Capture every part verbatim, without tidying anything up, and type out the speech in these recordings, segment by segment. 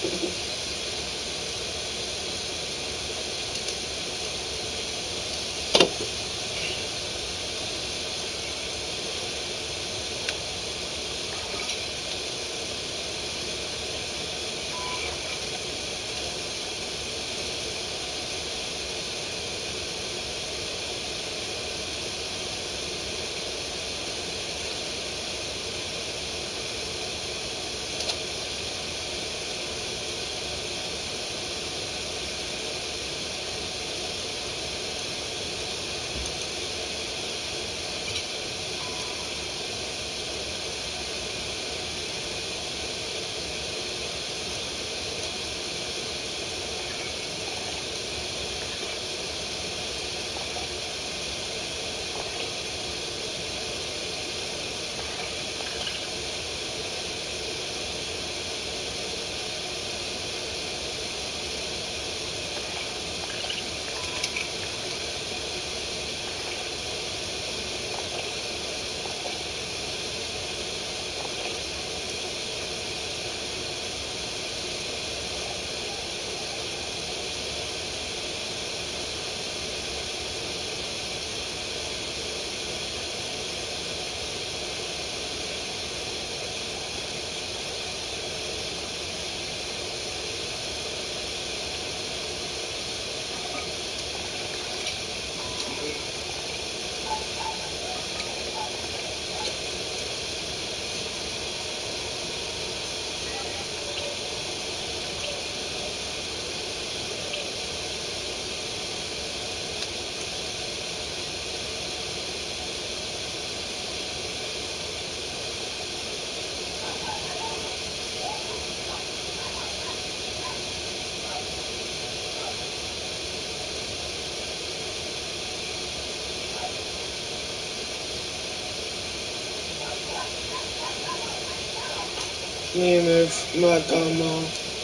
Me move my gamma,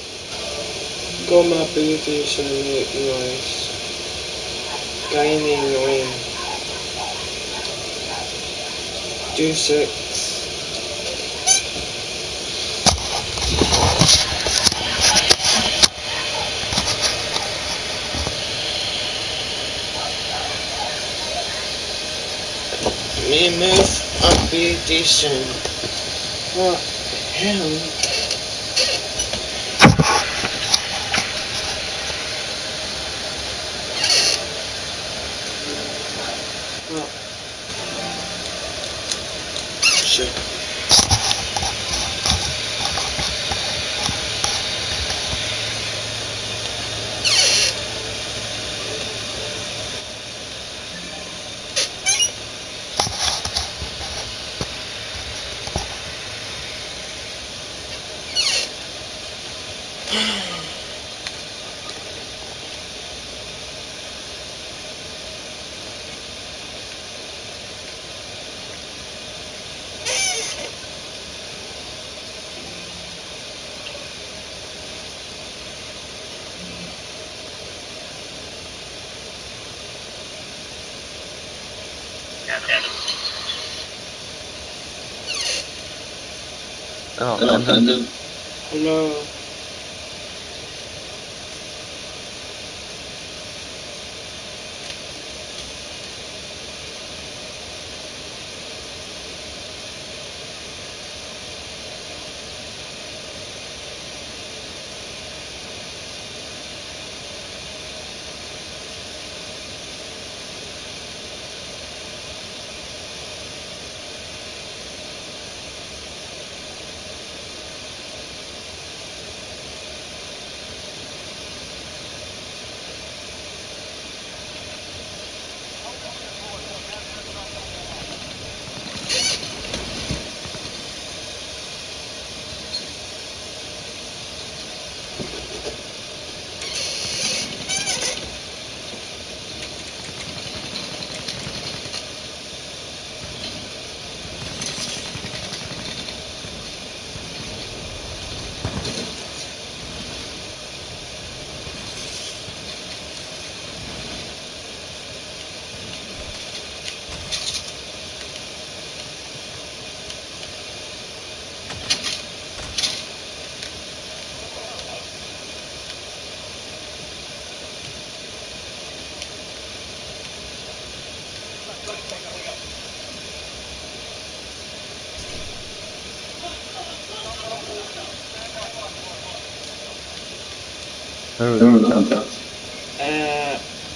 gamma abilities and noise, gaining nine, do six. Me move abilities and what the hell? Oh, shit. Oh, Hello. Hello. Where was the chance? Uh,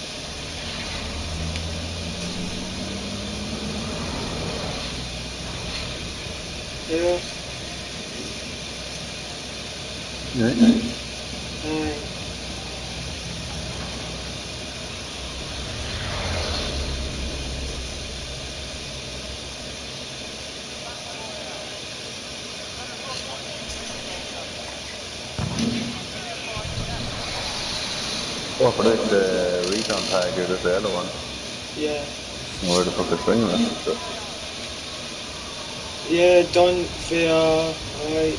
yeah. Right. Aye. Oh, for this uh, recon tag here, this the yellow one. Yeah. Where the fuck is swinging this and stuff? Yeah, done fear. Alright.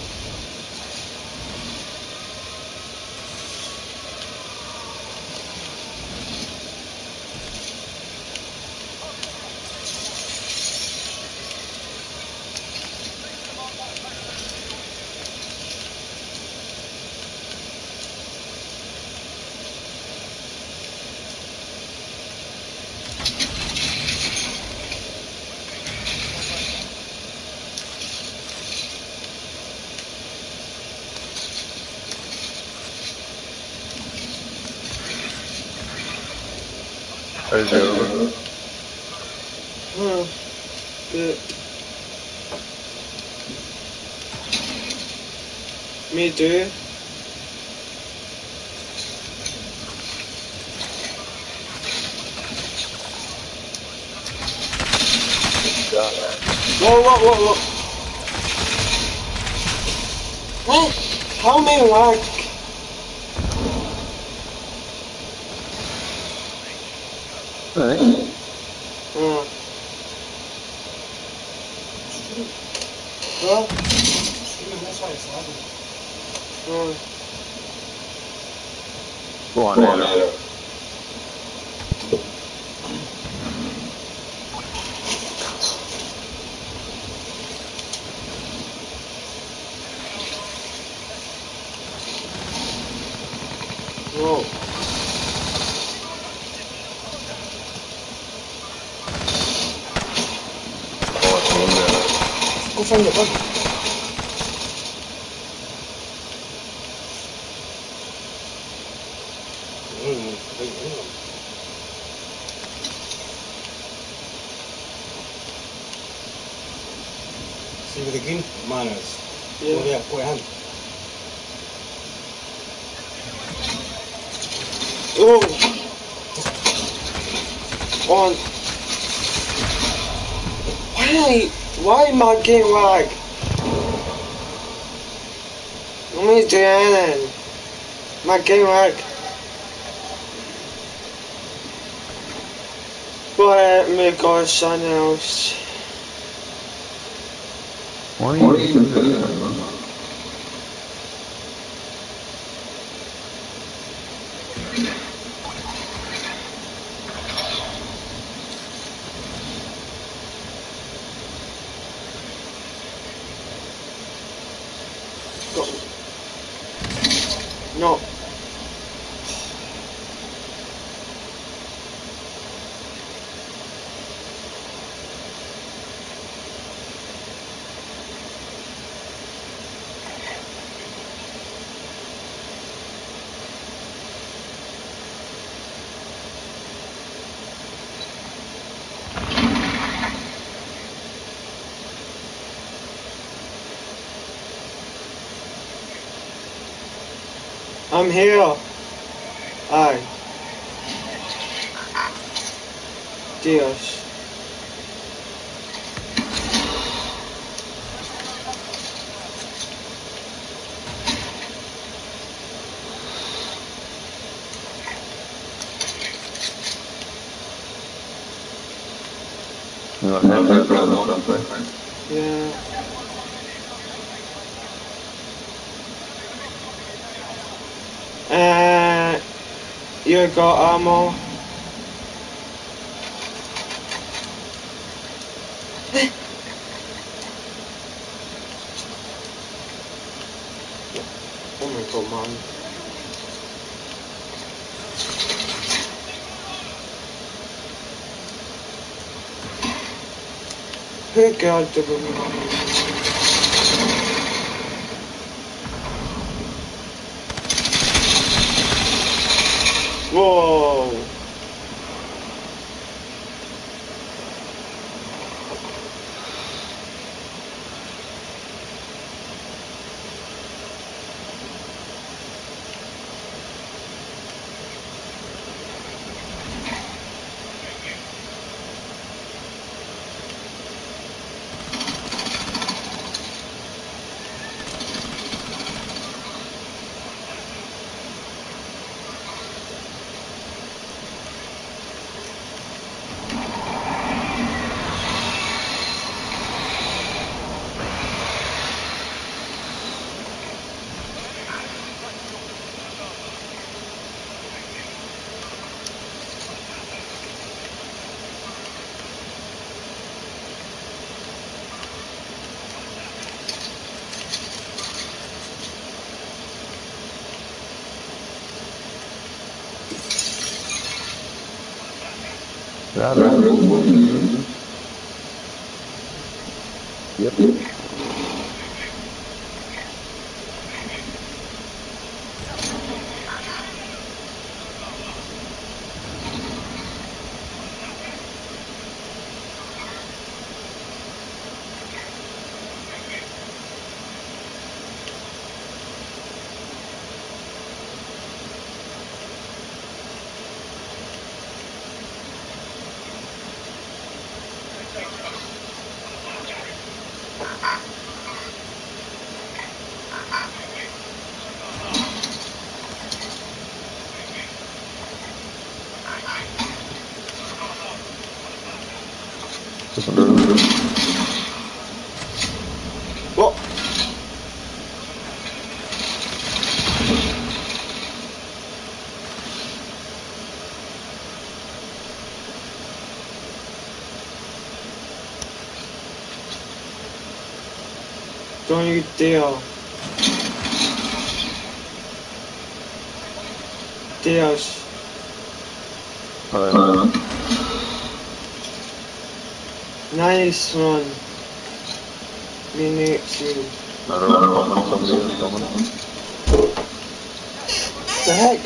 There's the over. Huh. Good. Me too. Whoa, whoa, whoa, whoa. What? How many lag? Alright. Uh. What? Uh. Go on, later. Whoa. Oh, it's one there. Go find the bug. See where the green man is? Yeah. Go there, put your hand. Oh. On. Why? Why my game lag? Let me do anything. My game lag. But let me go something else. Why are you doing this, man? Go. No. I'm here. Aye. Dios. You got head there, bro, no something. Yeah. Uh, you got ammo. Oh my god, man. Who got the Ja, dat is goed. Yep. Oh! Don't you dare. Deus. Uh, Nice one. Me next you. another one coming, somebody else coming. The heck?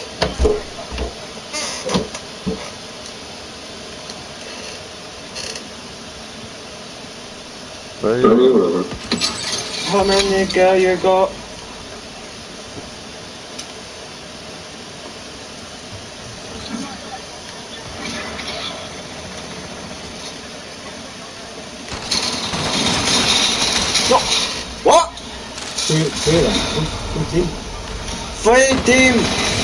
Where are you? How many girl you got? No! What? Two, two of them. Full, full team. Three team!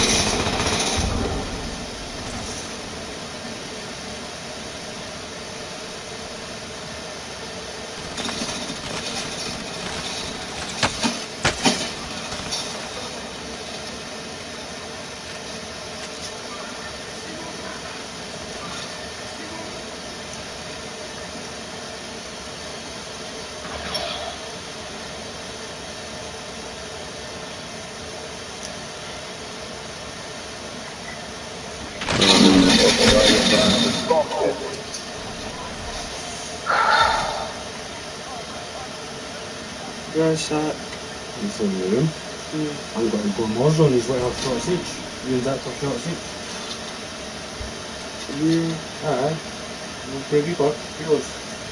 Where's that? He's in the room. Hmm. I've got him going more zone. He's right off short siege. You and that off short siege. You. Aye. We'll take you back. Yours.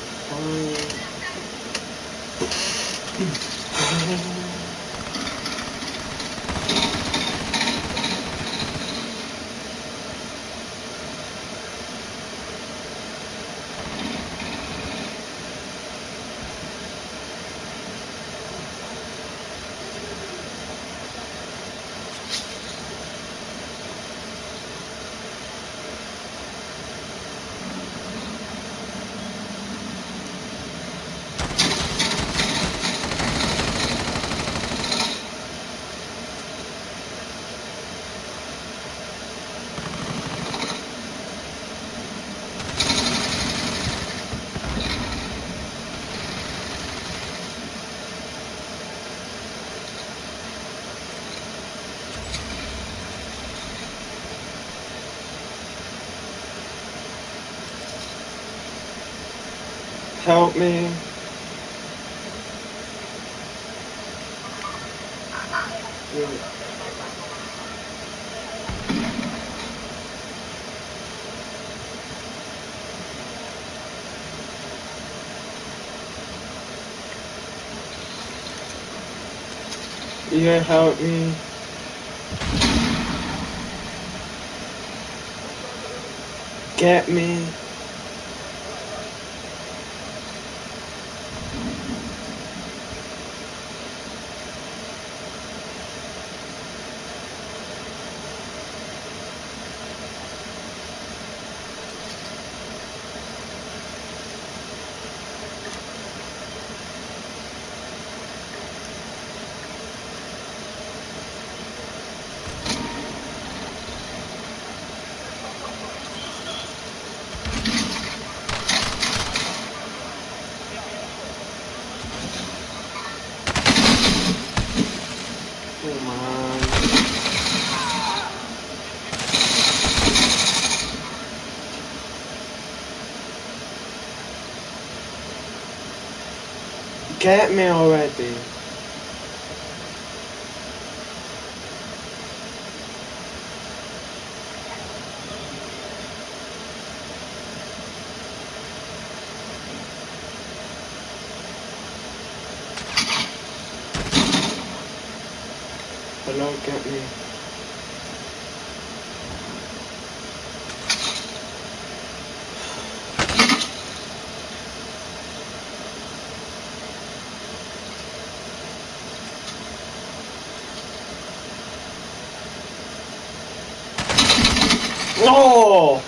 Help me. Yeah. You help me. Get me. get me already. Hello, get me. No!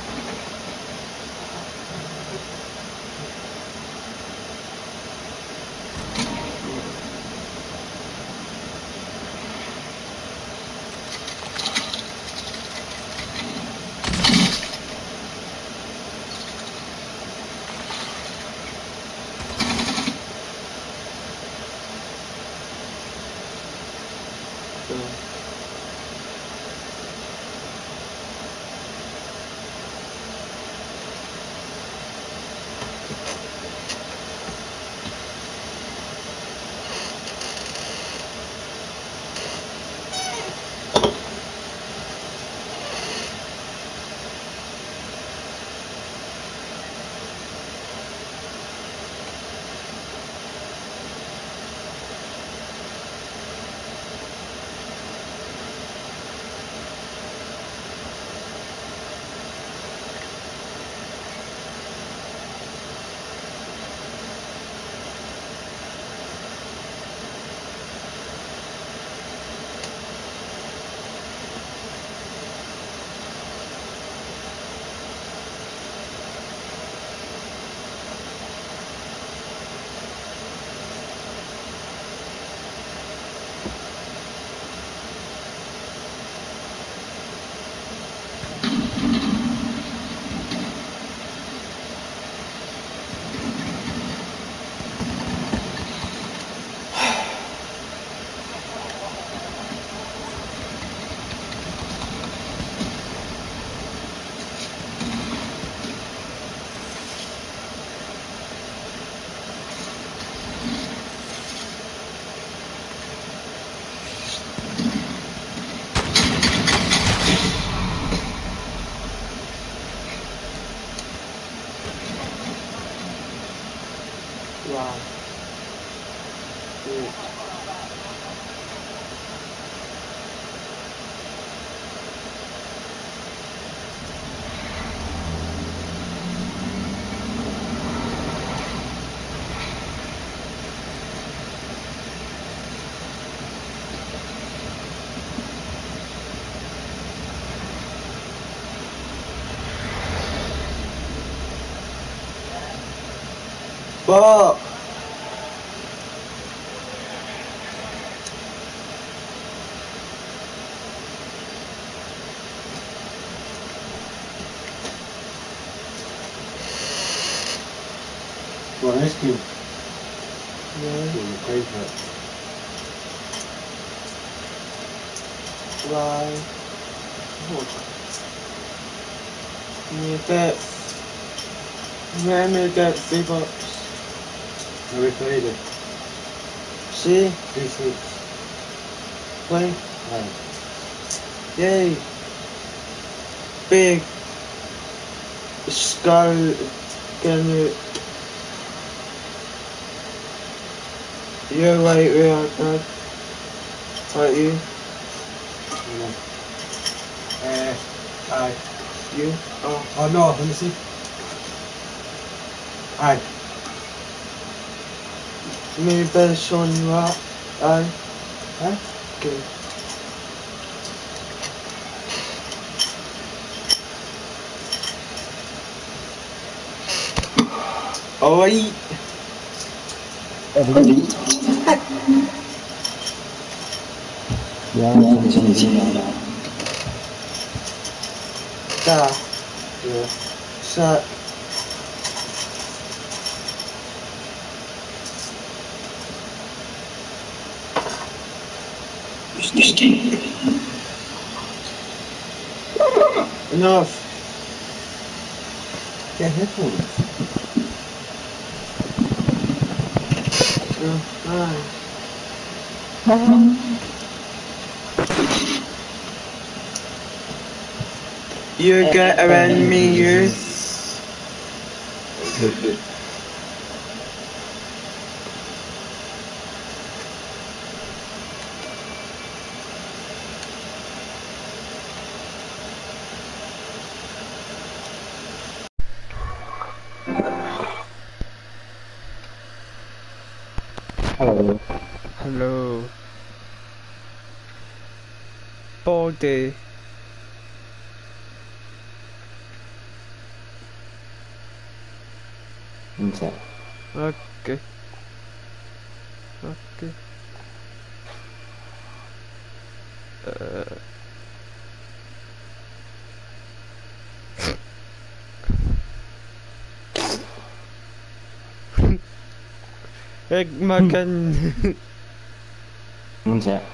Wow. Good. Fuck! Well, ice cube. Yeah. You pay for it. Why? You get... Let me get three bucks. Every Friday. See? Three six. Play. Aye. Yay! Big skull can you're right where I tried. Right you? No. Uh, aye. You? Oh. Oh no, let me see. Aye. Maybe better showing you out. Aye. Aye? Okay. Alright. 原来你是你亲娘的。 Da. Yeah. Shut. Enough. Get headphones. You got around me years. Hello. Hello. Body. Inside. Okay. Okay. Uh. Ik maak een... Inside.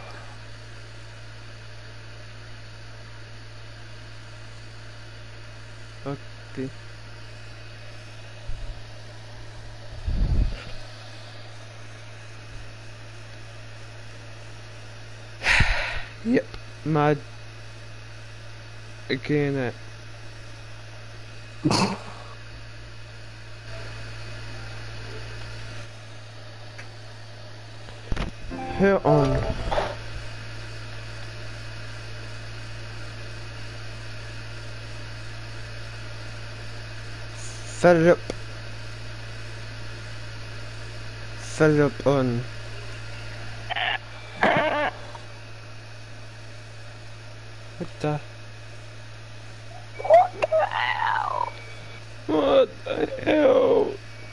Okay. Yep, maar... Ik ken het. Hör on. Verder. Verder on. What the? What the hell? What the hell?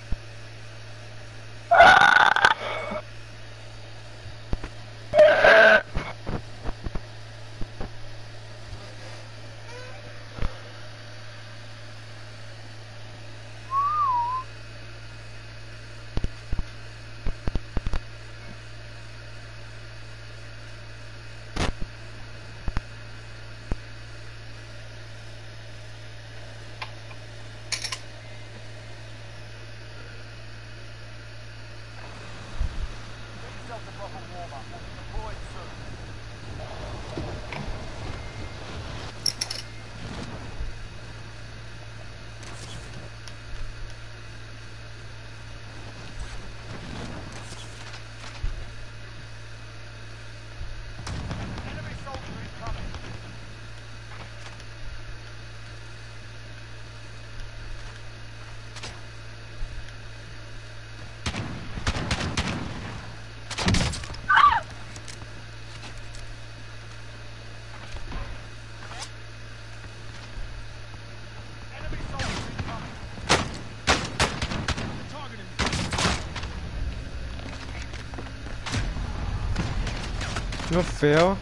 Not fair.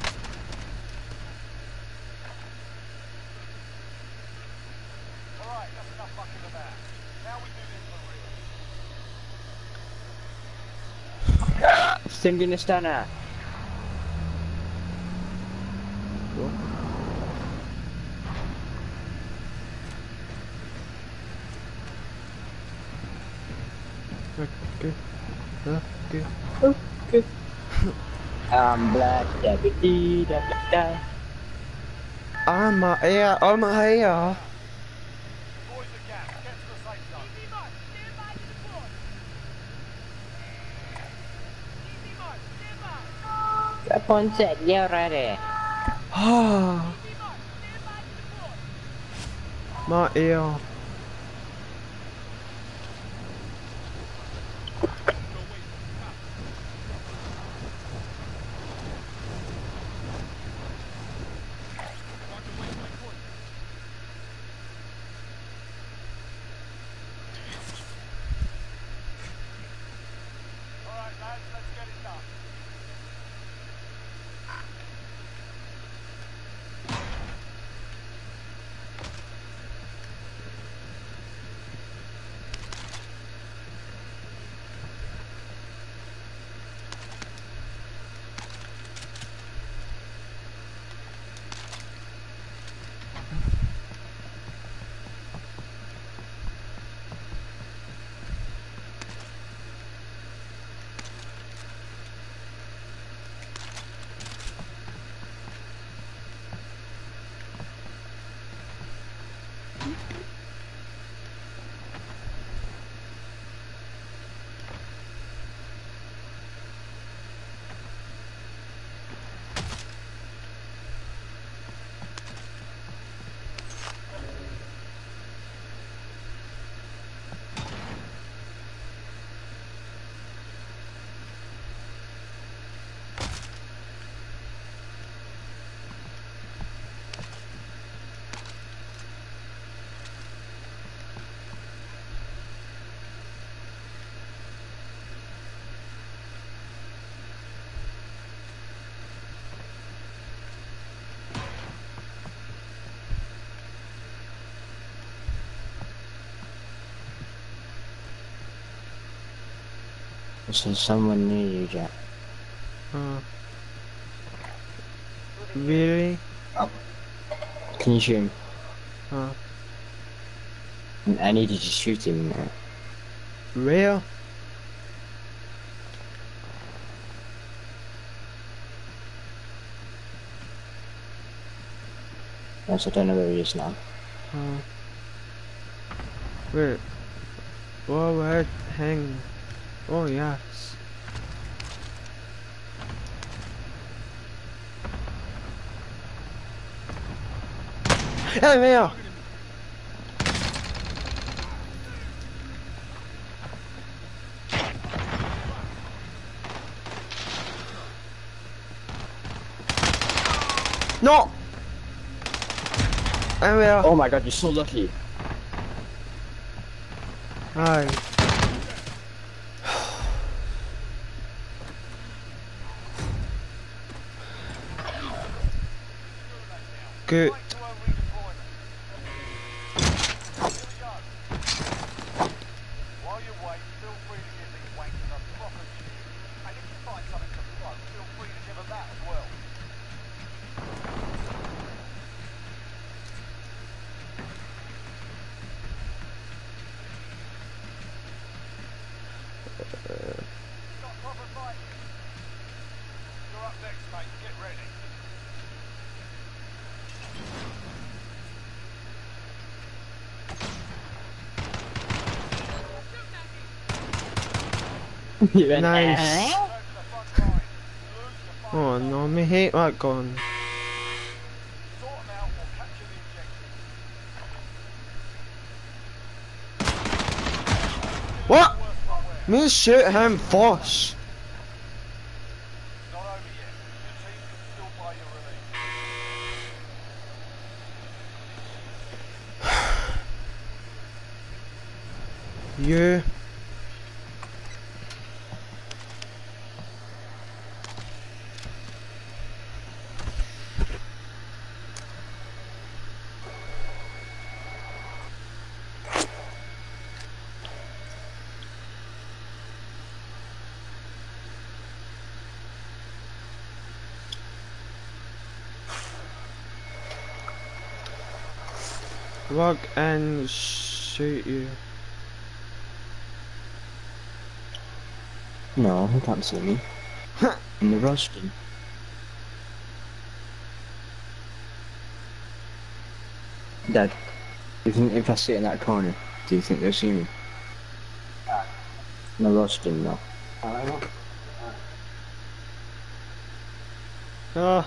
Send in a stunner. Okay. Okay. Okay. I'm black, da da dee, da da da. I'm my ear. I'm my ear. Upon set, yeah, ready. Ah. My ear. There's someone near you, Jack. Uh, really? Can you shoot him? Uh, I need you to shoot him now. real? Yes, I don't know where he is now. Uh, wait. Whoa, where? Hang. Oh, yes. Hey, Mayo! No! Hey, Mayo! Oh my god, you're so lucky. Hi. Good. While you wait, feel free to give these wankers a proper cheer. And if you find something to throw, feel free to give them that as well. Got proper fight. You're up next, mate. Get ready. You went, Nice. "Eh?" Go to the front line. Lose your fight. Oh no, me hate that gun. Sort them out or capture the objective. What? Worst one where. Me shoot him first. Not over yet. Your team can still buy your release. You. Walk and shoot you. No, he can't see me. In the roasting. Dad, do you think if I sit in that corner, do you think they'll see me? In the roasting, no. Oh.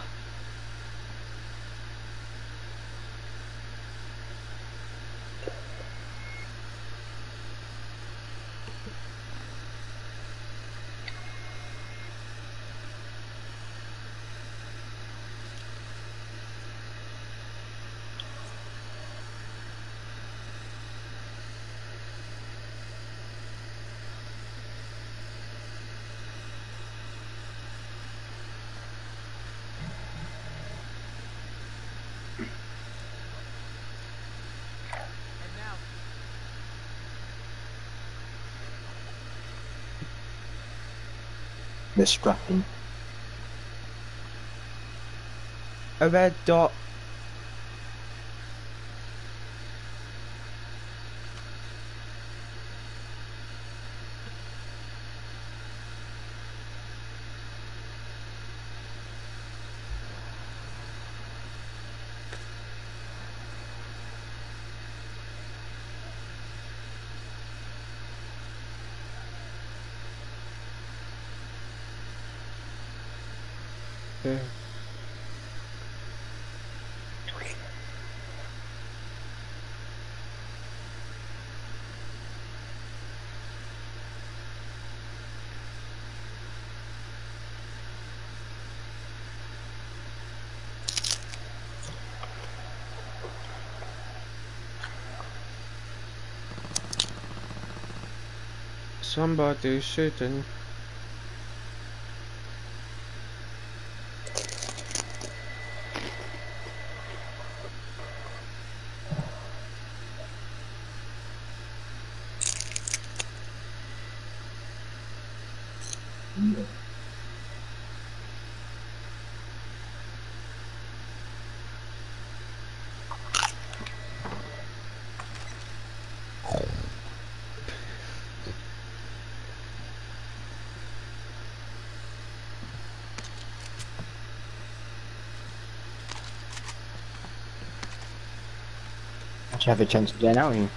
They're scrapping. A red dot. Okay. Somebody shooting. you have a chance to die now? Hein?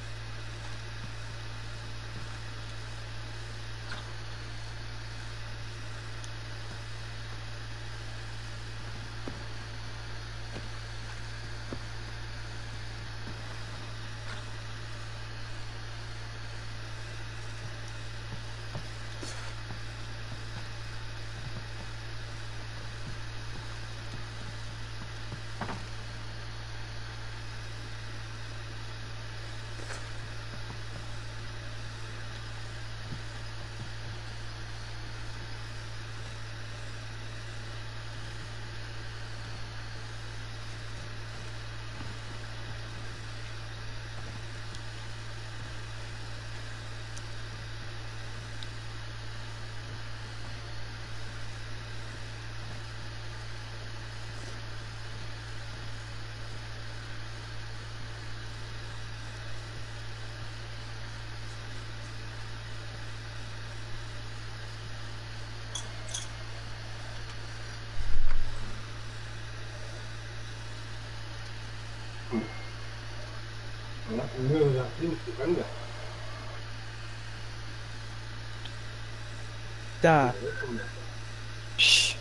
Da. Shh.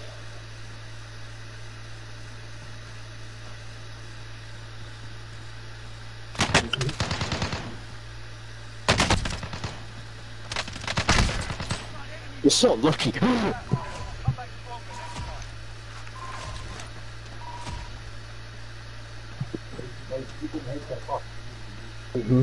You're so lucky. Mm-hmm.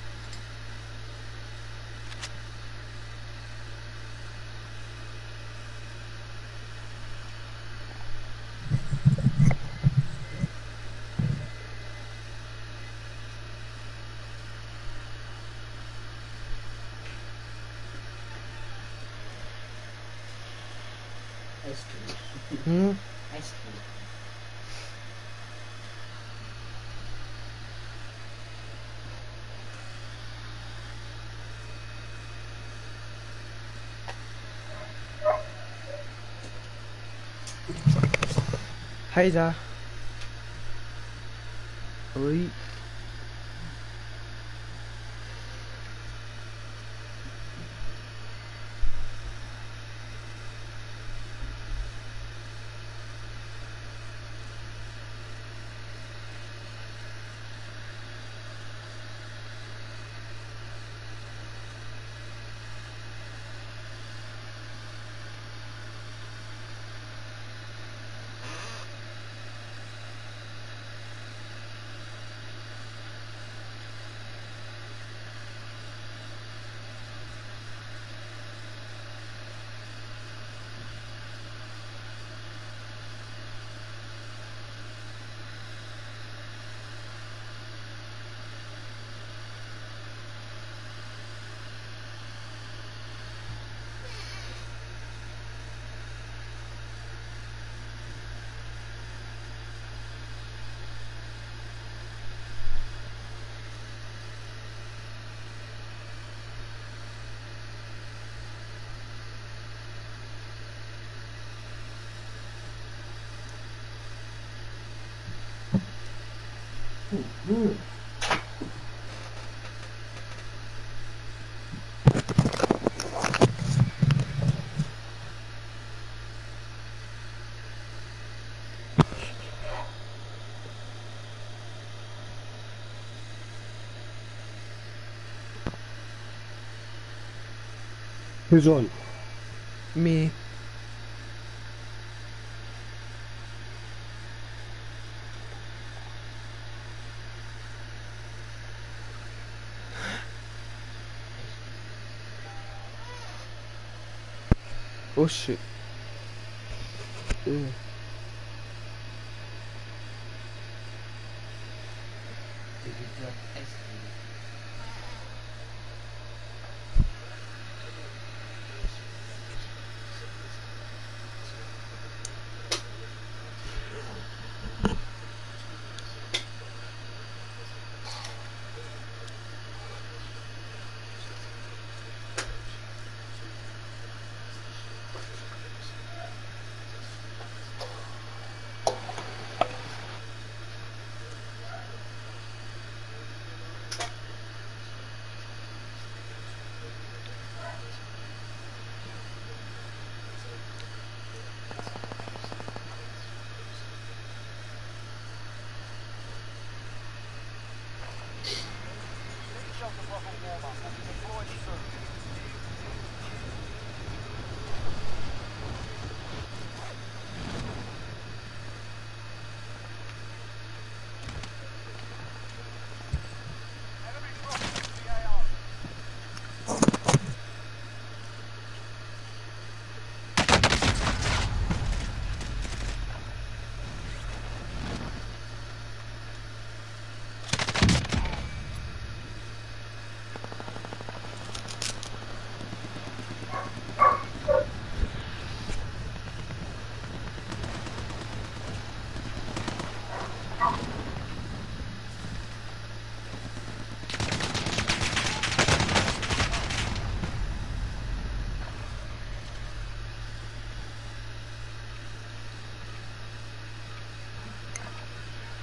Hmm? Hay da. Oui. Who's on? Me. Oh shit. Ugh.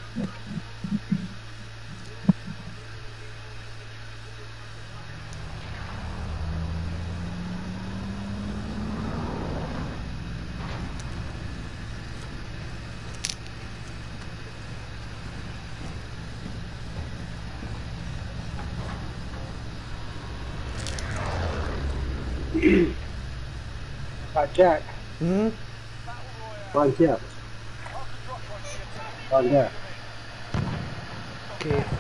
Right, Jack. Hmm? Find Jack. Find Jack. Okay.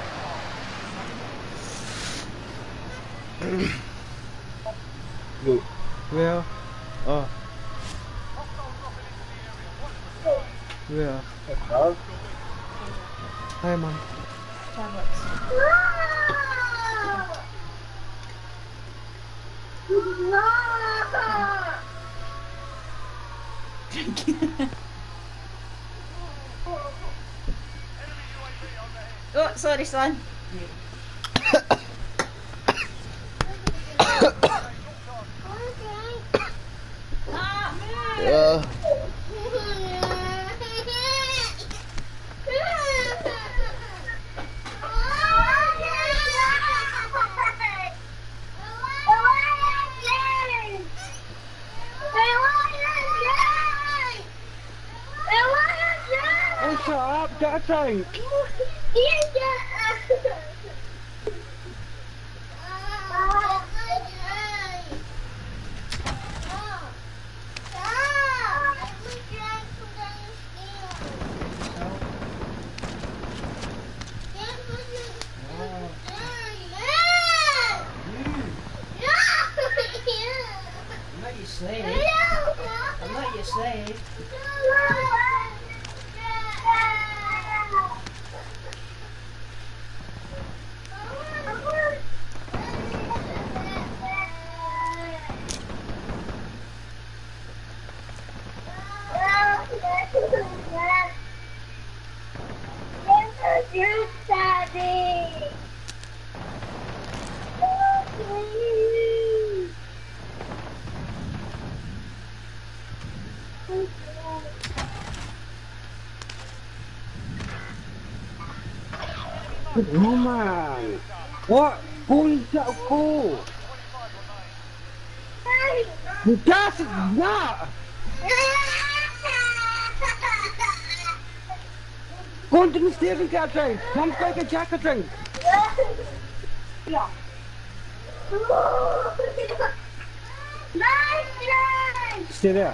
Good. Where? Oh. Where? Hello? Hi, Mom. Oh, sorry, son. Uh. Oh, shut up, get a drink! I'm not your slave. I'm not your slave. Daddy. Oh man! What? Holy shit, cool! The gas is that! Go on to the stairs and get a drink! Come quick and Jack a drink! Stay there.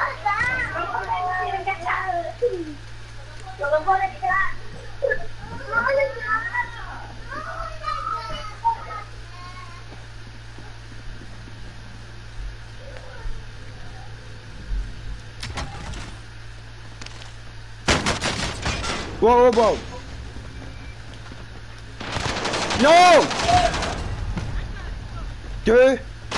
Whoa, whoa, whoa! No! Dude!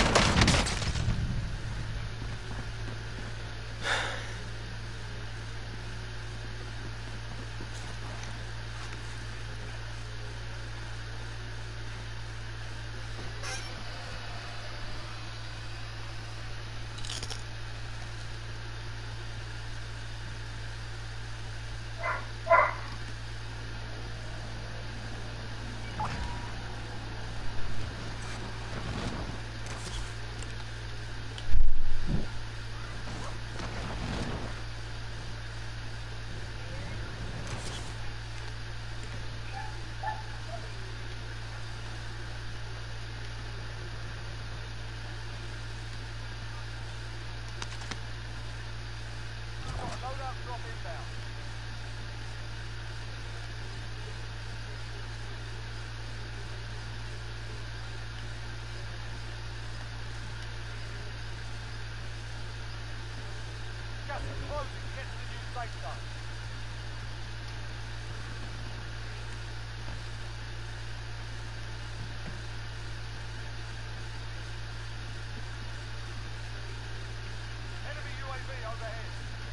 Gas is closing. Get to the new safe zone. Enemy U A V overhead.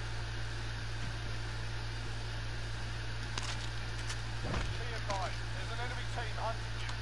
Be advised, there's an enemy team hunting you.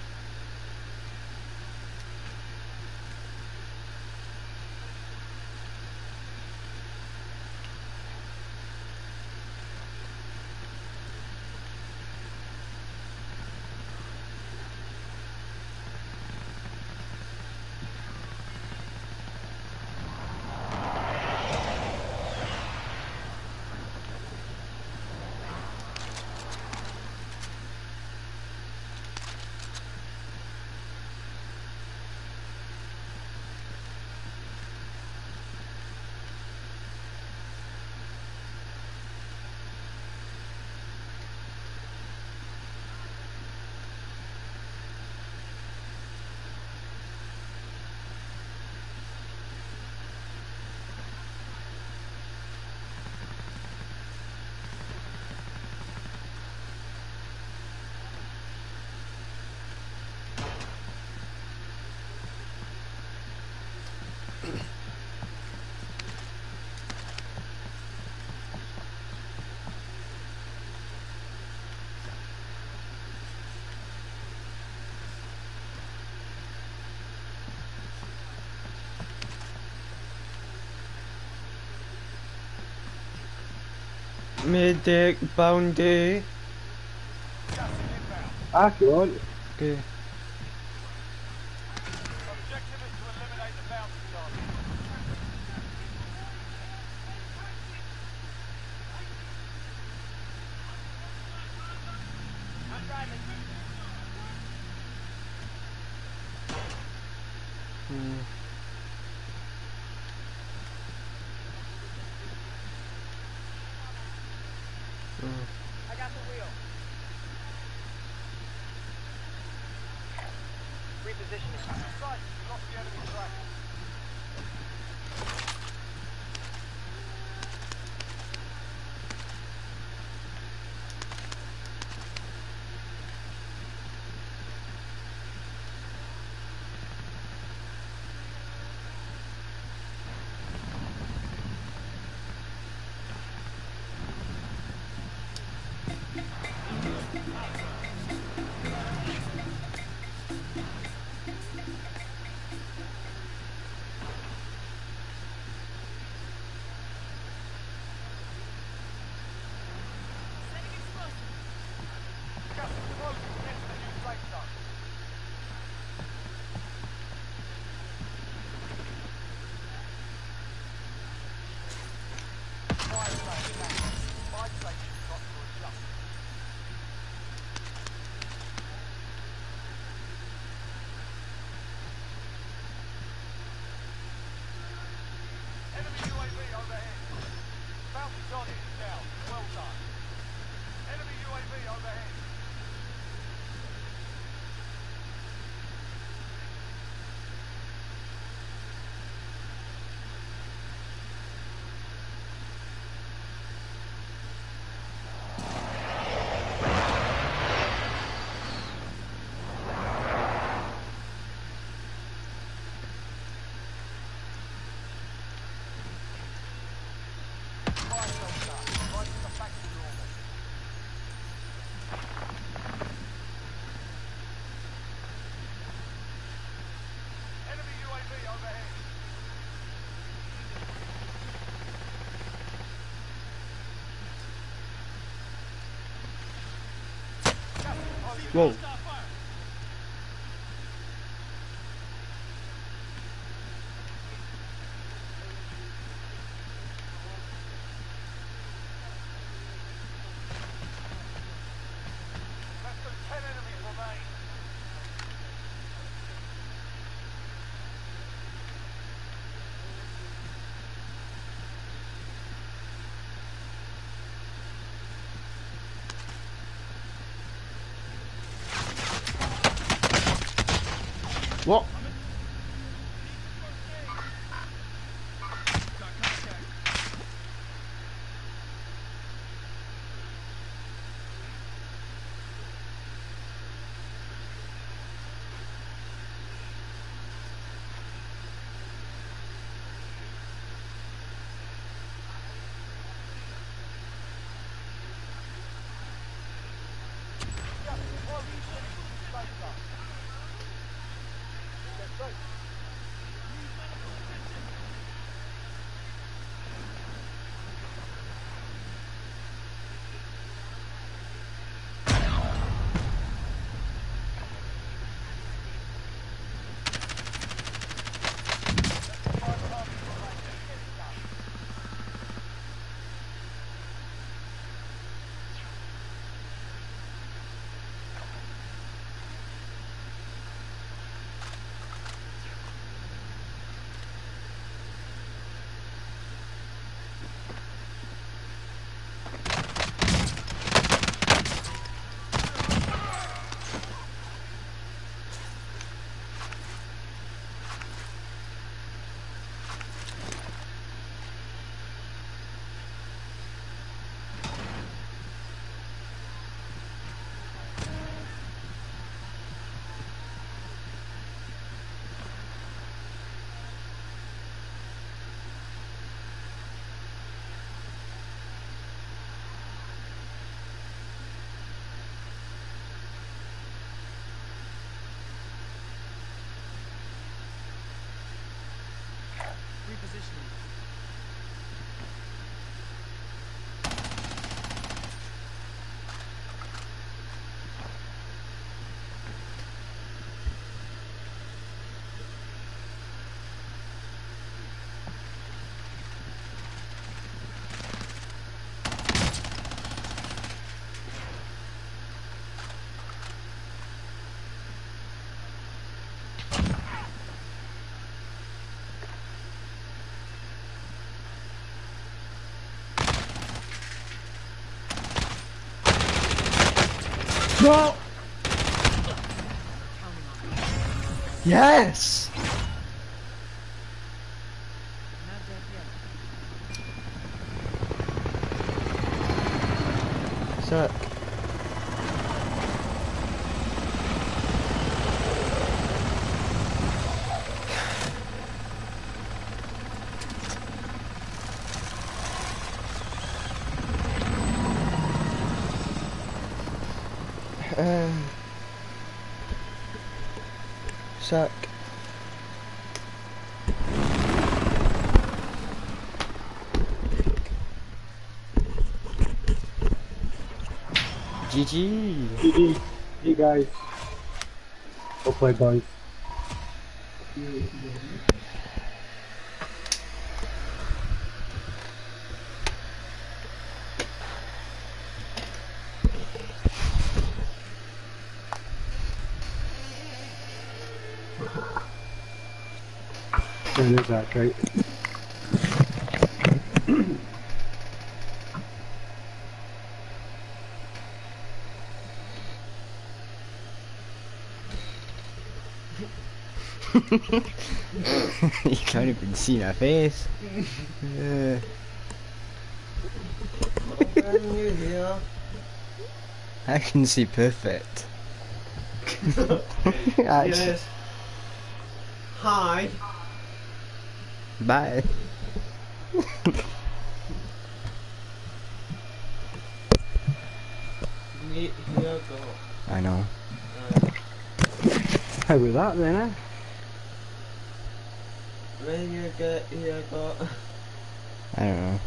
Medic bounty. Actually, Okay. Objective is to eliminate the bounty target. Hmm. Hmm. I got the wheel. Repositioning. Sight, we lost the enemy track. Gas is closing next to the new safe zone. Fire station active. Fire station got to adjust. Enemy U A V overhead. Bounty target is down. Well done. Enemy U A V overhead. Fire station up. Right to the back to normal. Enemy U A V overhead. Gas is closing. Whoa. Less than ten enemies remain. What? Gas is closing next to the new safe zone. No! Yes! Shut. Um, suck. G G. G G. Hey guys. Go play, boys. It is that great. You can't even see my face. Uh. Open you here. I can see perfect. Actually, Yes. Hi. bye. Here go. I know. How was that then, eh? When you get here go. I don't know.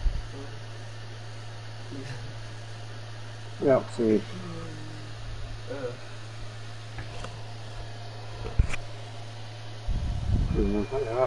Yeah, sweet. Uh. Yeah.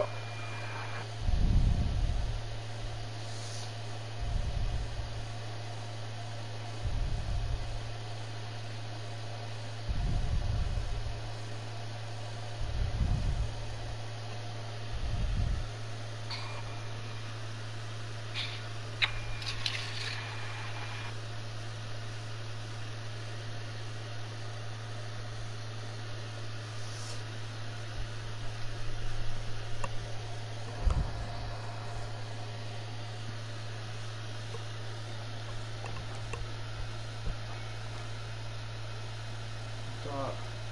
Stop.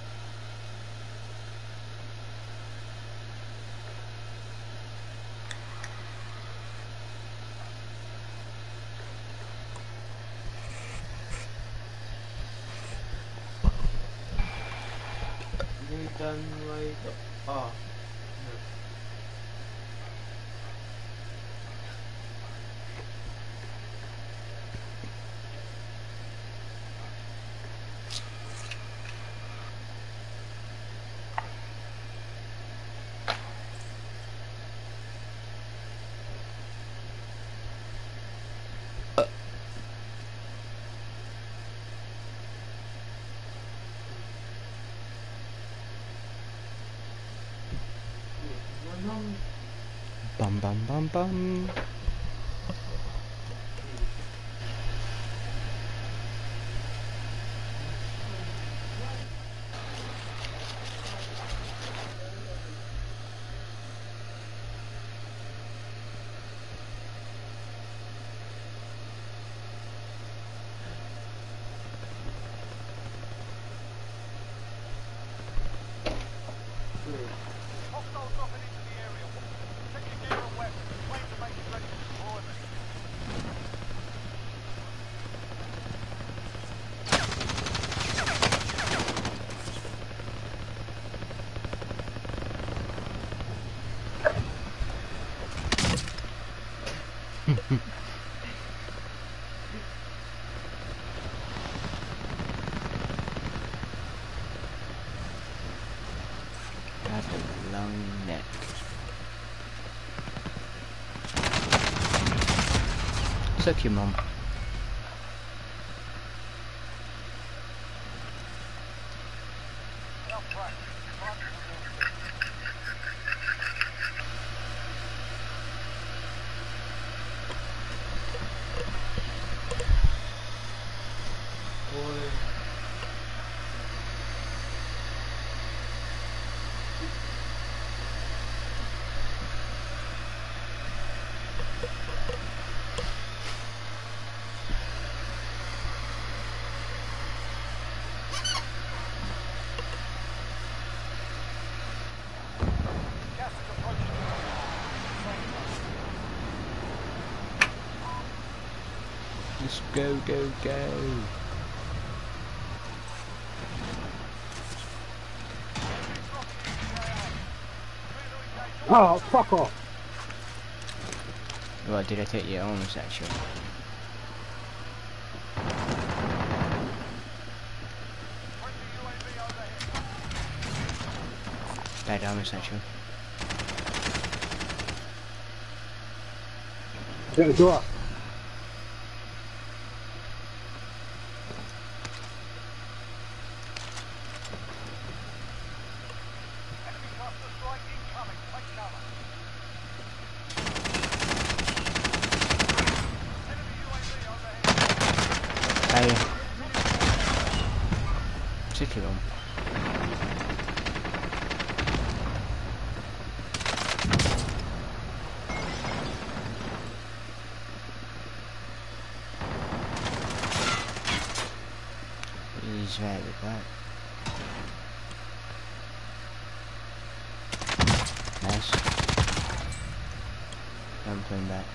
You done right. Oh. Bum bum bum bum. Hostiles dropping into the area. Check your gear and weapons. Planes are making ready for deployment. Have a long neck. Suck your mum. Enough practice. Time for the real thing. Boy. Let's go, go, go. Oh, fuck off. What, did I take your own section? Bad armor section. Get the door. Enemy cluster strike incoming. Take cover. Enemy U A V overhead. Hey. Ticket on. He's right with that. Nice. I'm playing back.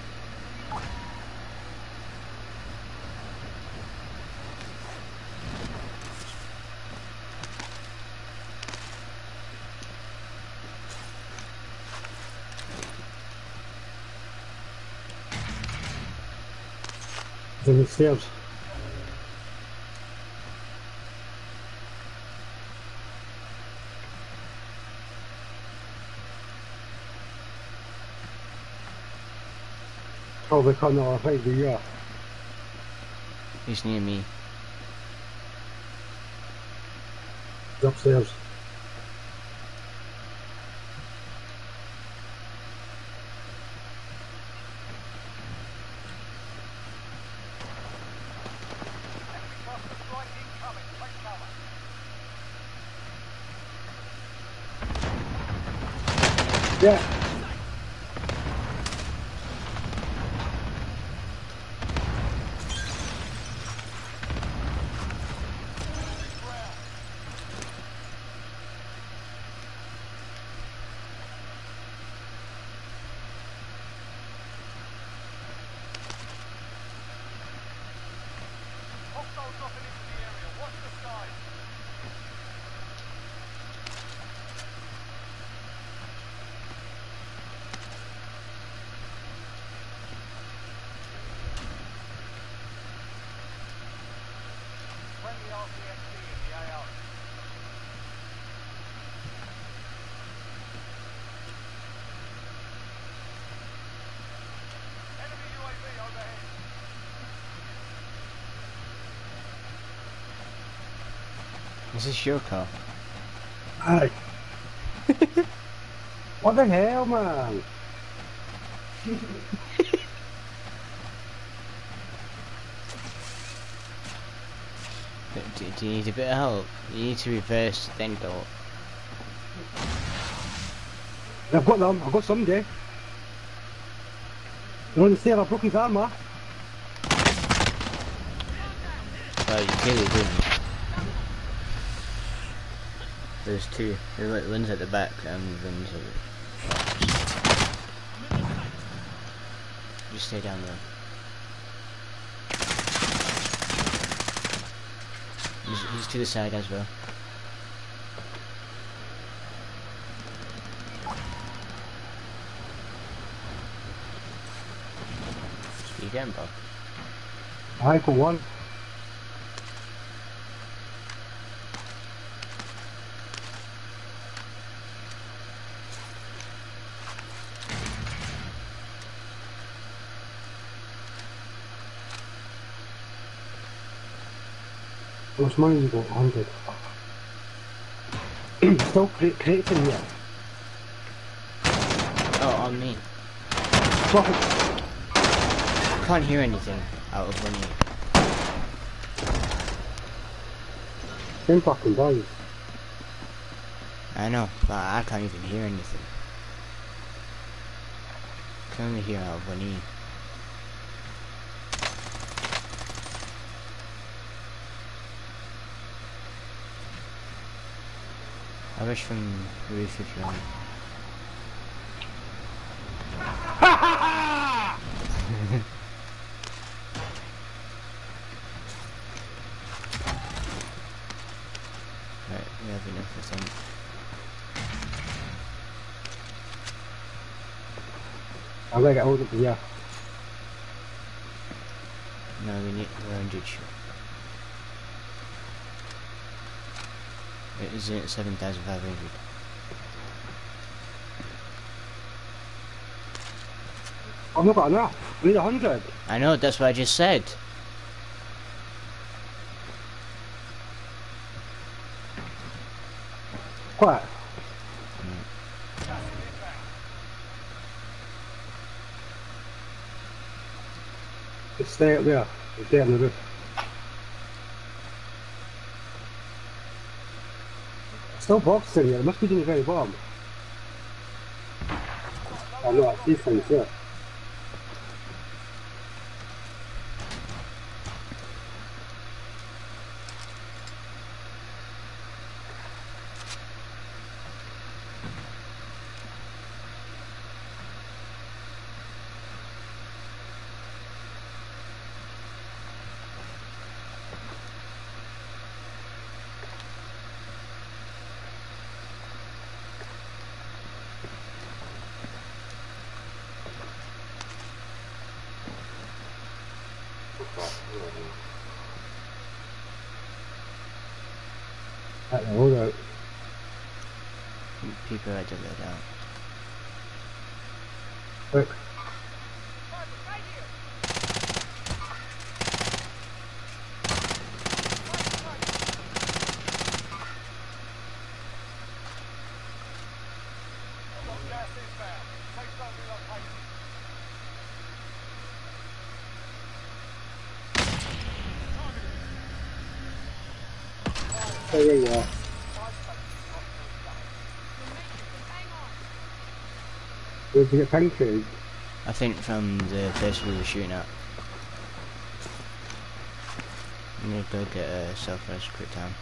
It's in the stairs. Probably can't know right the year. He's near me. He's upstairs. Enemy cluster strike incoming. Take cover. Yeah. Hostiles dropping into the area. Watch the skies. Friendly R C X D in the A O. Enemy U A V overhead. Is this your car? Aye. What the hell, man? Do, do you need a bit of help? You need to reverse then go up. I've got them. I've got somebody. They're on the stair. I broke his armour. Well, you clearly didn't. There's two. There's like one's at the back and one's at the front. Just stay down there. He's, he's to the side as well. You getting, bro? Aye, for one. What's mine? You got one hundred. Still cra crates in here. Oh, on me. Fuck it. I can't hear anything out of one ear. Same fucking guys. I know, but I can't even hear anything. I can only hear out of one ear. I wish from the roof if you want. I think. I'm gonna get hold of it, yeah. No, we need one hundred. It is at seven thousand five hundred. I've not got enough. I need a hundred. I know, that's what I just said. Quiet. Just stay up there. Stay on the roof. Still boxing here. It must be doing very warm. Oh no, I see things here. Right, hold out. People had to let out. Quick. There you go. Where did you get penetrated? I think from the place we were shooting at. I'm gonna go get a self-res quick time.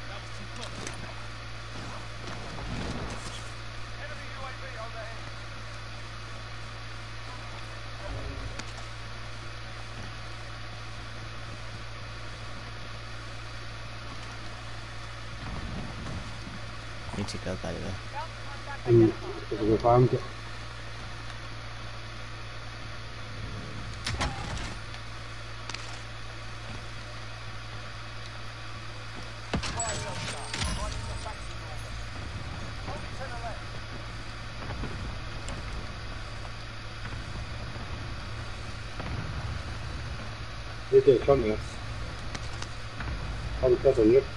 Need to go, by the way. And this is if I'm get. This is something else. I'll be on you.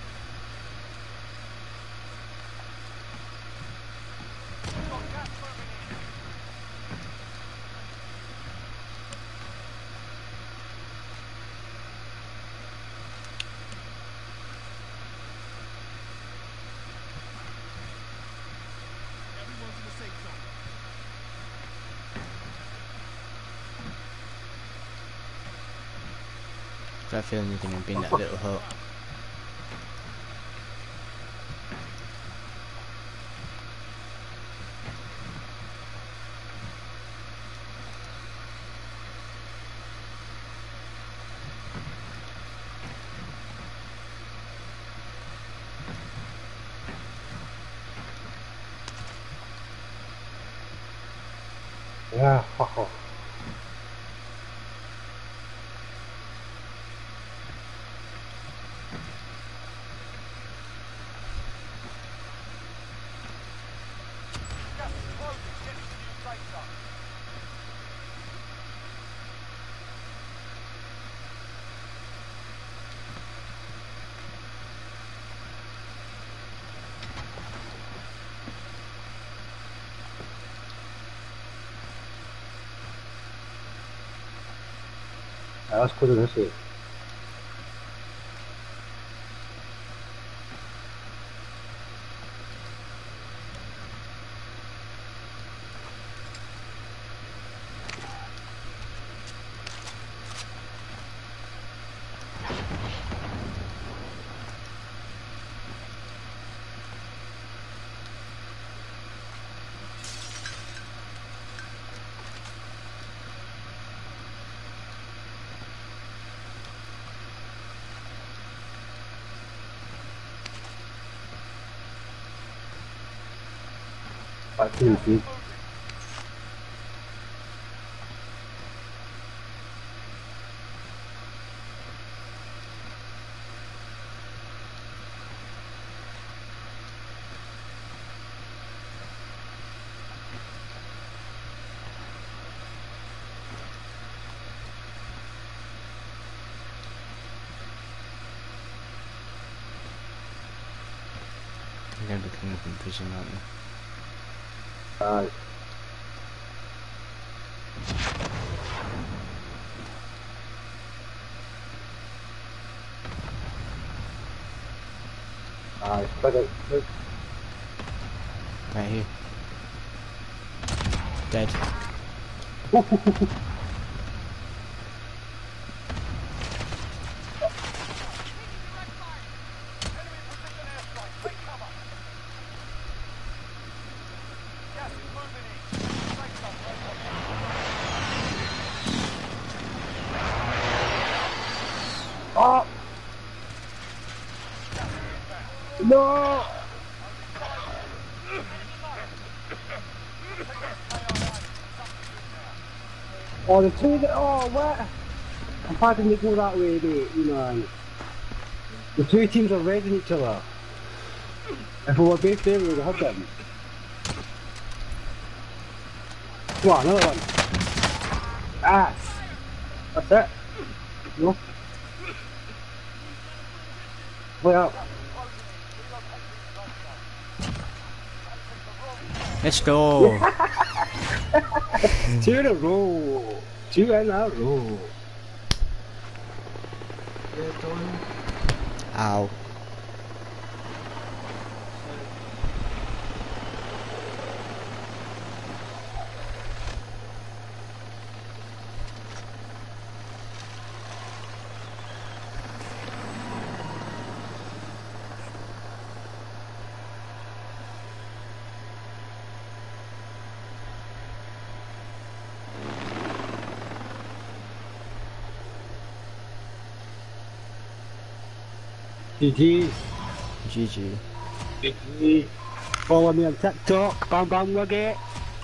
I feel anything and be in that little hut. Yeah, fuck off. Yeah, let's put it this way. I think see. You're gonna be coming from prison, aren't you? Aye. Aye, but it, it, Right here. Dead. oh! No! Oh, the two that, oh, what? I'm fighting to go that way, mate, you know. The two teams are raiding each other. If we were both there, we would have had them. Come on, another one. Ass. That's it. No. Play up. Let's go! Two in a row. Two in a row. You're done. Ow. G G. G G. G G. Follow me on TikTok. Bam Bam Wuggy.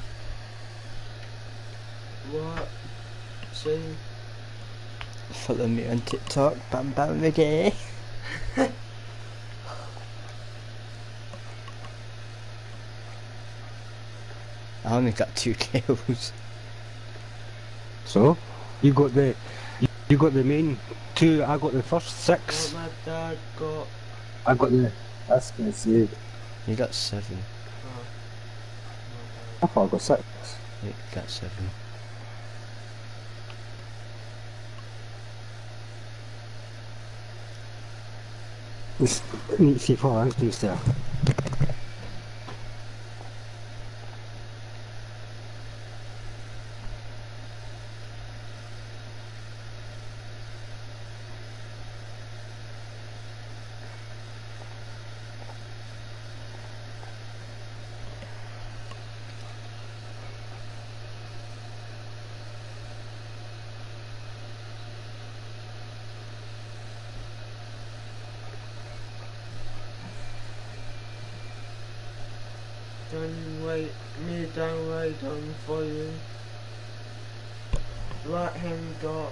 What? Say. Follow me on TikTok. Bam bam reggae. I only got two kills. So, you got the, you, you got the main two. I got the first six. What my dad got. I got the. That's gonna see. You got seven. Oh. I thought I got six. You got seven. Let's need to see four rankings there. Done wait, me down right on for you. Let him dock.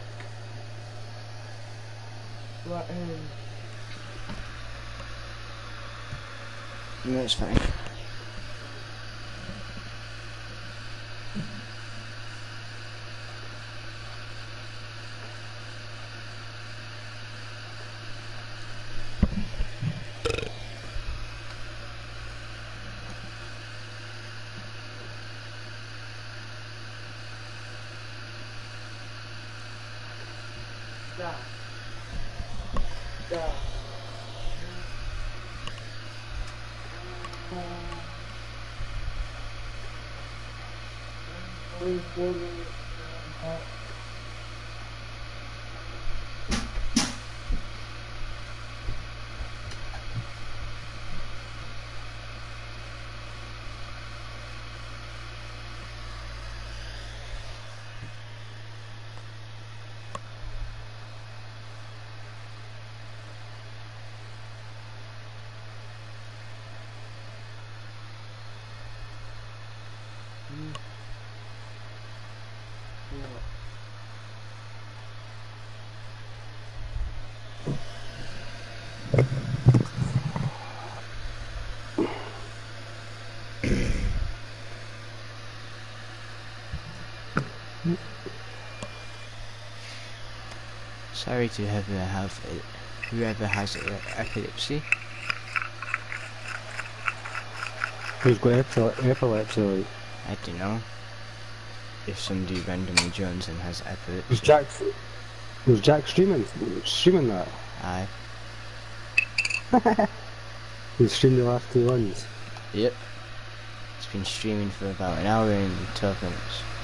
Let him. No, it's fine. Da. Da. Sorry to whoever have it, whoever has uh, epilepsy. Who's got epi epilepsy? Like? I don't know. If somebody randomly joins and has Was epilepsy. Jack? Was Jack streaming? Streaming that? Aye. He streamed the last two runs. Yep. It's been streaming for about an hour and twelve minutes.